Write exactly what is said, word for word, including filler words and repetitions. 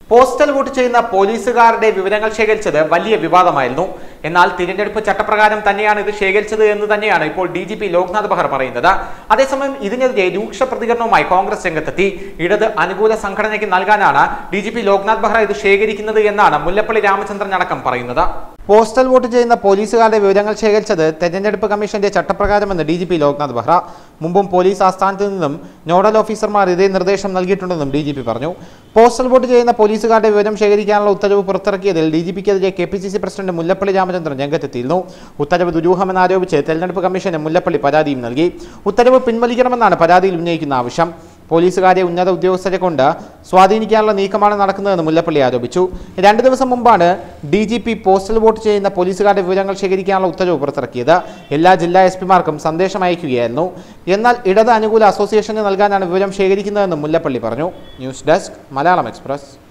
Postal vote ചെയ്യുന്ന പോലീസുകാരുടെ വിവരങ്ങൾ ശേഖരിച്ചത് വലിയ വിവാദമായിരുന്നു. എന്നാൽ തിരഞ്ഞെടുപ്പ് ചട്ടപ്രകാരം തന്നെയാണ് ഇത് ശേഖരിച്ചത് എന്ന് തന്നെയാണ് ഇപ്പോൾ D G P Loknath Behera പറയുന്നത്. അതേസമയം ഇതിനെതിരെ രൂക്ഷ പ്രതികരണവുമായി കോൺഗ്രസ് രംഗത്തെത്തി. ഇടത് അനുകൂല സംഘടനയ്ക്ക് നൽകാനാണ് D G P Loknath Behera ഇത് ശേഖരിക്കുന്നത് എന്നാണ് മുല്ലപ്പള്ളി രാമചന്ദ്രൻ അടക്കം പറയുന്നത്. പോസ്റ്റൽ വോട്ട് ചെയ്യുന്ന പോലീസുകാരുടെ വിവരങ്ങൾ ശേഖരിച്ചത് തെരഞ്ഞെടുപ്പ് കമ്മീഷന്റെ ചട്ടപ്രകാരമെന്ന് D G P Loknath Behera. മുമ്പും പോലീസ് ആസ്ഥാനത്ത് നിന്നും നോഡൽ ഓഫീസർമാർ ഇതേ നിർദ്ദേശം നൽകിയിട്ടുണ്ടെന്നും ഡി ജി പി പറഞ്ഞു. പോസ്റ്റൽ വോട്ട് ചെയ്യുന്ന പോലീസുകാരുടെ വിവരം ശേഖരിക്കാനുള്ള ഉത്തരവ് പുറത്തിറക്കിയതിൽ ഡി ജി പിക്കെതിരെ K P C C president Mullappally Ramachandran രംഗത്തെത്തിയിരുന്നു. ഉത്തരവ് ദുരൂഹമെന്നാരോപിച്ച് തെരഞ്ഞെടുപ്പ് കമ്മീഷന് മുല്ലപ്പള്ളി പരാതിയും നൽകി. ഉത്തരവ് പിൻവലിക്കണമെന്നാണ് പരാതിയിൽ ഉന്നയിക്കുന്ന ആവശ്യം. പോലീസുകാരെ ഉന്നത ഉദ്യോഗസ്ഥരെ കൊണ്ട് സ്വാധീനിക്കാനുള്ള നീക്കമാണ് നടക്കുന്നതെന്ന് മുല്ലപ്പള്ളി ആരോപിച്ചു. രണ്ടു ദിവസം മുമ്പാണ് D G P postal vote ചെയ്യുന്ന പോലീസുകാരുടെ വിവരങ്ങൾ ശേഖരിക്കാനുള്ള ഉത്തരവ് പുറത്തിറക്കിയത്. എല്ലാ ജില്ലാ എസ് പിമാർക്കും സന്ദേശം അയക്കുകയായിരുന്നു. എന്നാൽ ഇടത് അനുകൂല അസോസിയേഷന് നൽകാനാണ് വിവരം ശേഖരിക്കുന്നതെന്ന് മുല്ലപ്പള്ളി പറഞ്ഞു. News desk, Malayalam express.